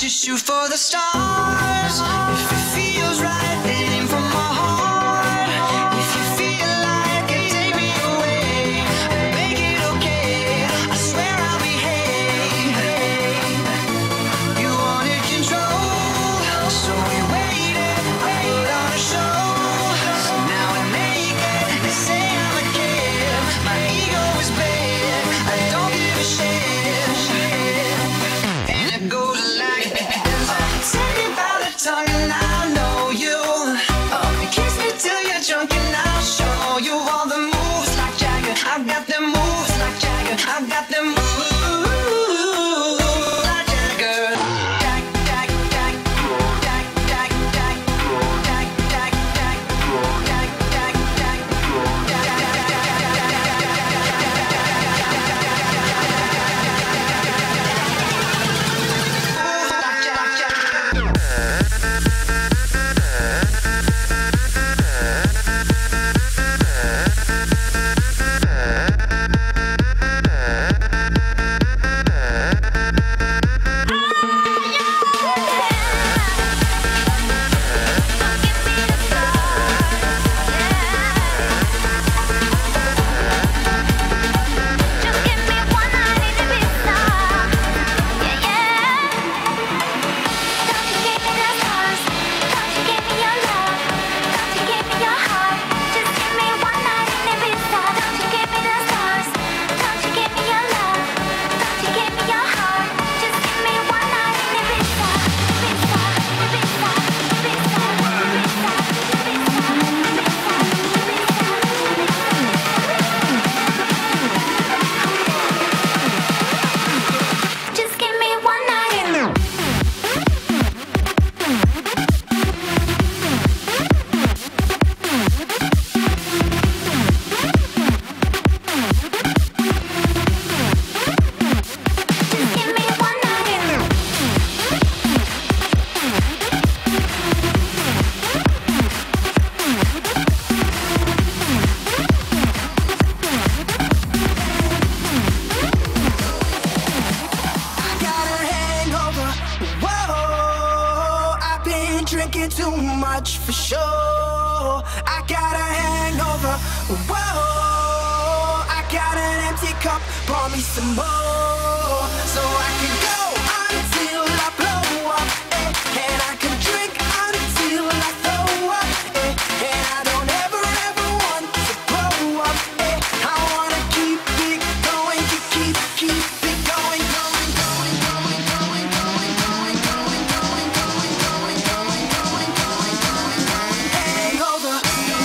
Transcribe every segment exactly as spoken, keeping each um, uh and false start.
just shoot for the stars. If it feels right, then aim for my heart. If you feel like it, take me away. Make it okay, I swear I'll behave. You wanted control, so we waited, I put on a show. So now I'm naked, they say I'm a kid. My ego is bad, I don't give a shit. And it goes like take me by the tongue and I know you. Oh, kiss me till you're drunk and I'll show you all the moves like Jagger. I've got them moves like Jagger. I've got them moves like Jagger. Jag, jag, jag, jag, jag, jag, jag, jag, jag, jag, jag, drinking too much for sure. I got a hangover. Whoa, I got an empty cup. Pour me some more, so I can go until I blow up, eh, and I can drink until I throw up, eh, and I don't ever ever want to grow up, eh. I wanna keep it going, keep keep keep it going, going, going, going, going, going, going, going, going, going, going, going, going, going, going, going, hangover.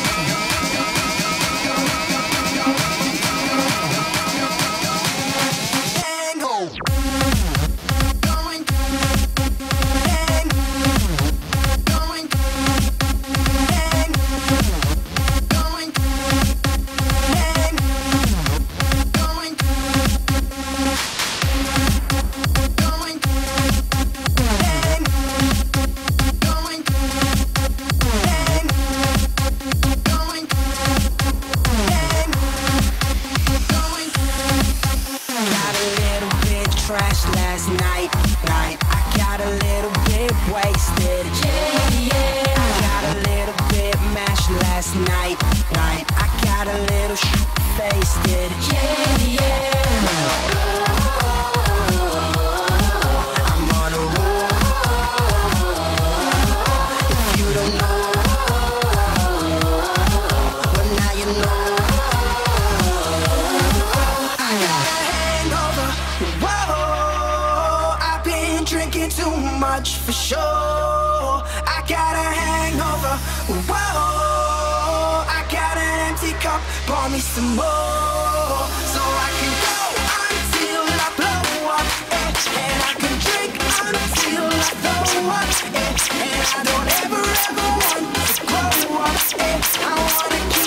Trashed last night, night. I got a little bit wasted. Yeah, yeah. I got a little bit mashed last night, night. I got a little sh**faced. Yeah, yeah. I'm on a roll. If you don't know, well now you know. I got a hangover. Whoa. Drinking too much for sure. I got a hangover. Whoa, I got an empty cup. Pour me some more, so I can go until I blow up, eh, and I can drink until I throw up, eh, and I don't ever ever want to grow up, eh. I wanna keep